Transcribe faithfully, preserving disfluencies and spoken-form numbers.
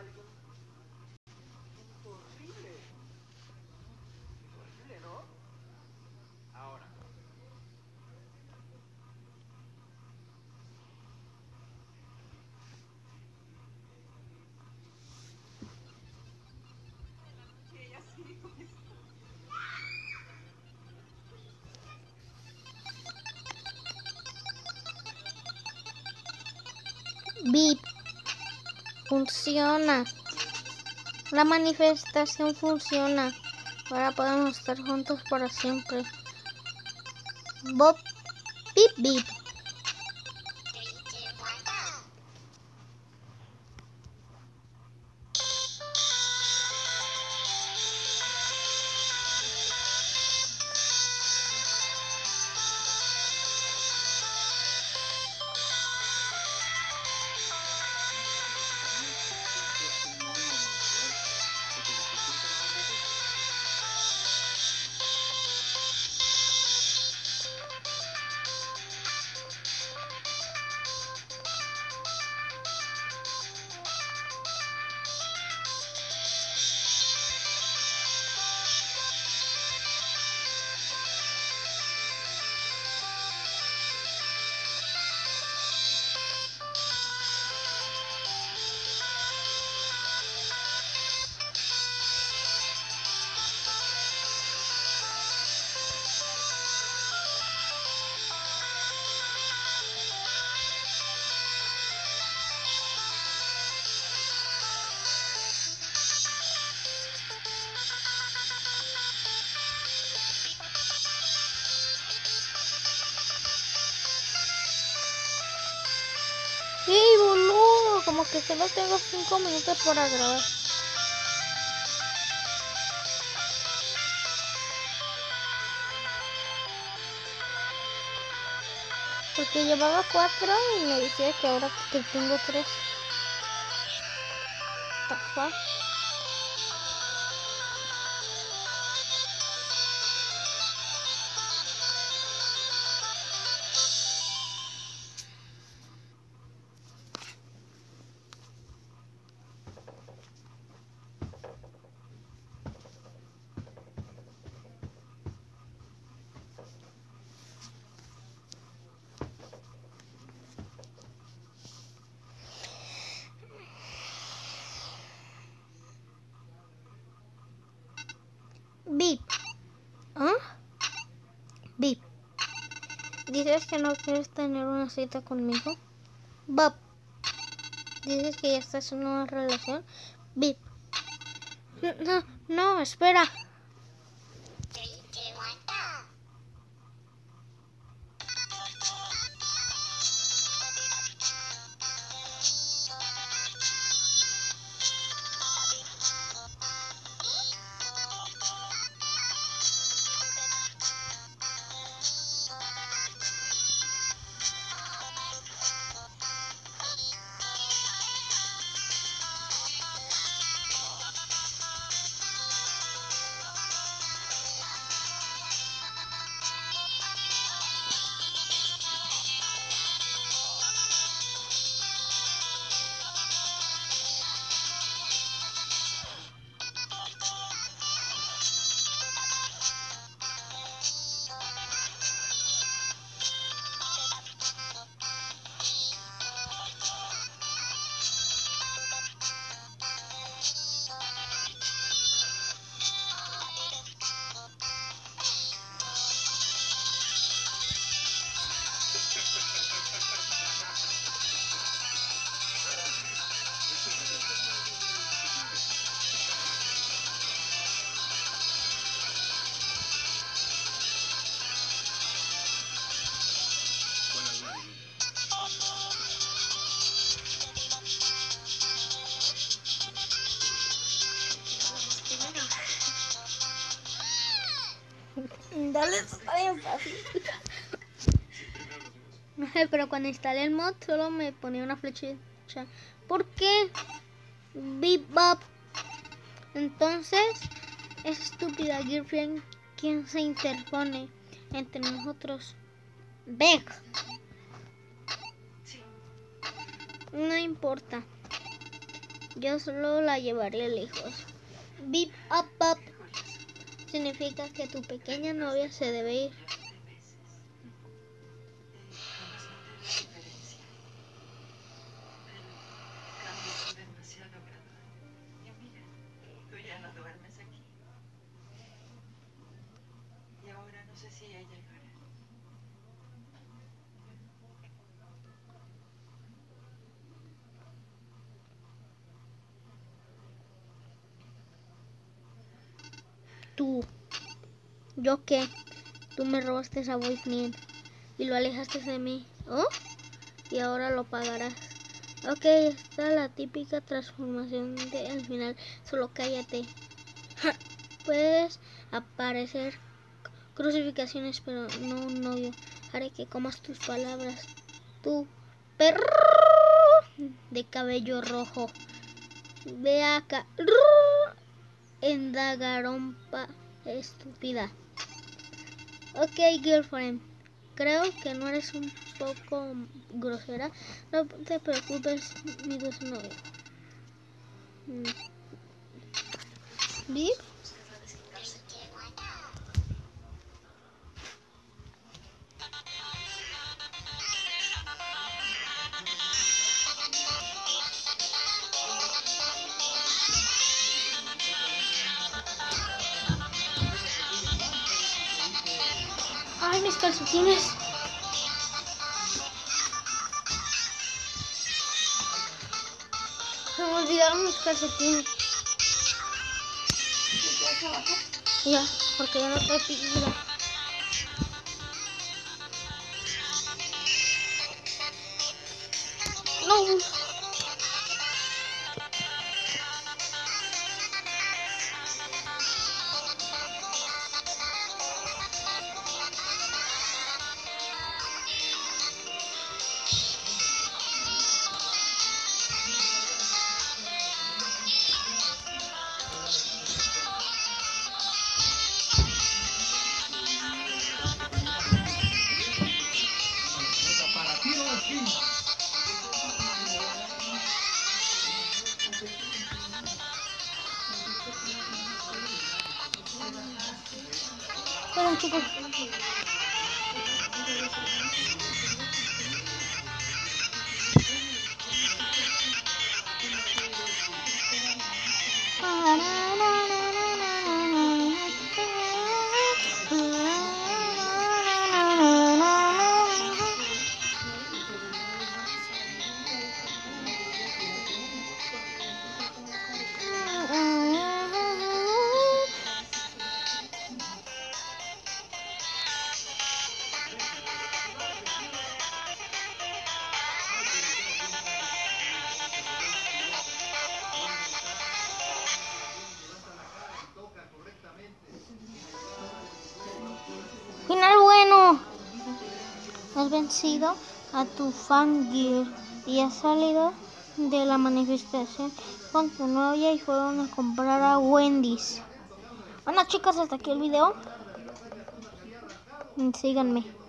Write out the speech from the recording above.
Bip. Funciona. La manifestación funciona. Ahora podemos estar juntos para siempre. Bob. Bip, bip. ¡Ey, boludo! Como que solo tengo cinco minutos para grabar. Porque llevaba cuatro y me decía que ahora que tengo tres. What the fuck? Bip. ¿Ah? Bip. ¿Dices que no quieres tener una cita conmigo? Bob. ¿Dices que ya estás en una relación? Bip. No, no, no, espera. Dale, está bien fácil. Pero cuando instalé el mod solo me ponía una flechita. ¿Por qué? Bip Bob. Entonces, es estúpida Girlfriend quien se interpone entre nosotros. Beck. No importa. Yo solo la llevaré lejos. Beep up up. Significa que tu pequeña novia se debe ir. Tú. ¿Yo qué? Tú me robaste esa boyfriend y lo alejaste de mí. ¿Oh? Y ahora lo pagarás. Ok, está la típica transformación del final. Solo cállate. Puedes aparecer crucificaciones, pero no un novio. Haré que comas tus palabras. Tú, perro de cabello rojo. Ve acá. Endagarompa estúpida. Ok, girlfriend. Creo que no eres un poco grosera. No te preocupes, mi dulce novio. ¿Beep? ¡Ay, mis calcetines! Se me olvidaron mis calcetines. Ya, porque ya no te pido. No. Esperen, chicos. Final bueno. Has vencido a tu fangirl y has salido de la manifestación con tu novia y fueron a comprar a Wendy's. Bueno, chicos, hasta aquí el video. Síganme.